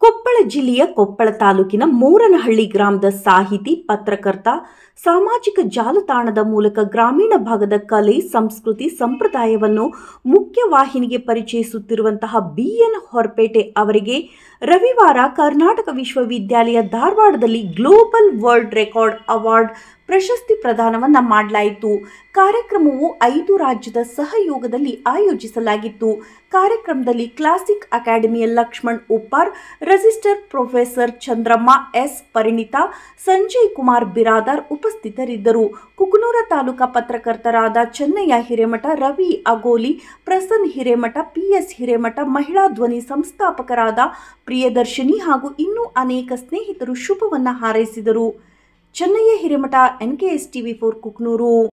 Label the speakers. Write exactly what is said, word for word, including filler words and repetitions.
Speaker 1: ಕೊಪ್ಪಳ ಜಿಲ್ಲೆಯ ಕೊಪ್ಪಳ ತಾಲೂಕಿನ ಮೋರನಹಳ್ಳಿ ಗ್ರಾಮದ ಸಾಹಿತಿ, ಪತ್ರಕರ್ತ, ಸಾಮಾಜಿಕ ಜಾಲತಾಣದ ಮೂಲಕ ಗ್ರಾಮೀಣ ಭಾಗದ ಕಲೆ, ಸಂಸ್ಕೃತಿ, ಸಂಪ್ರದಾಯವನ್ನು ಮುಖ್ಯವಾಹಿನಿಗೆ ಪರಿಚಯಿಸುತ್ತಿರುವಂತಹ ಬಿ ಎನ್ ಹೊರಪೇಟೆ ಅವರಿಗೆ ರವಿವಾರ ಕರ್ನಾಟಕ ವಿಶ್ವವಿದ್ಯಾಲಯ ಧಾರವಾಡದಲ್ಲಿ ಗ್ಲೋಬಲ್ ವರ್ಲ್ಡ್ ರೆಕಾರ್ಡ್ ಅವಾರ್ಡ್ ಪ್ರಶಸ್ತಿ ಪ್ರದಾನವನ್ನು ಮಾಡಲಾಯಿತು. ಕಾರ್ಯಕ್ರಮವು ಐದು ರಾಜ್ಯದ ಸಹಯೋಗದಲ್ಲಿ ಆಯೋಜಿಸಲಾಗಿತ್ತು. ಕಾರ್ಯಕ್ರಮದಲ್ಲಿ ಕ್ಲಾಸಿಕ್ ಅಕಾಡೆಮಿಯ Lakshman Uppar, register professor Chandramma S, Parinita, Sanjay Kumar Biradar ಉಪಸ್ಥಿತರಿದ್ದರು. ಕುಕನೂರ ತಾಲೂಕಾ ಪತ್ರಕರ್ತರಾದ ಚೆನ್ನಯ್ಯ ಹಿರೇಮಠ, ರವಿ ಅಗೋಲಿ, ಪ್ರಸನ್ನ ಹಿರೇಮಠ, ಪಿ ಎಸ್ ಹಿರೇಮಠ, ಮಹಿಳಾ ಧ್ವನಿ ಸಂಸ್ಥಾಪಕರಾದ ಪ್ರಿಯದರ್ಶಿನಿ ಹಾಗೂ ಇನ್ನೂ ಅನೇಕ ಸ್ನೇಹಿತರು ಶುಭವನ್ನ ಹಾರೈಸಿದರು. Chennayya Hiremath, N K S TV four Kukanur.